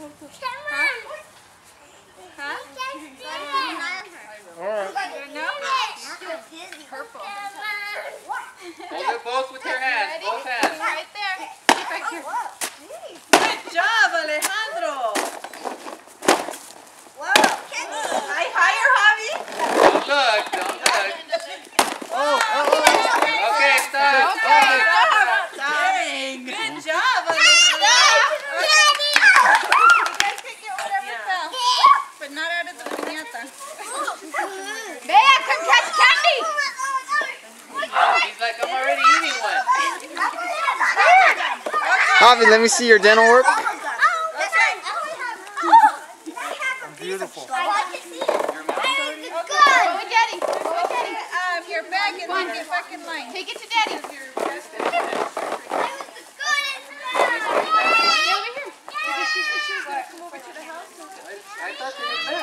Huh? Purple. Hold it both with your hands. Both hands. Right there. Right here. Good job, Alejandro. Wow. Higher, Javi. Don't look. Don't look. Okay, stop. Okay, stop. Dang. Good job, Alejandro. But not out of the piñata. Bea, come catch candy! He's like, I'm already eating one. Javi, let me see your dental work. Beautiful. Your mom? Go with Daddy. Go with Daddy. Your bag and then get back in line. Take it to Daddy. Over here. She said she was going to come over to the house. I thought they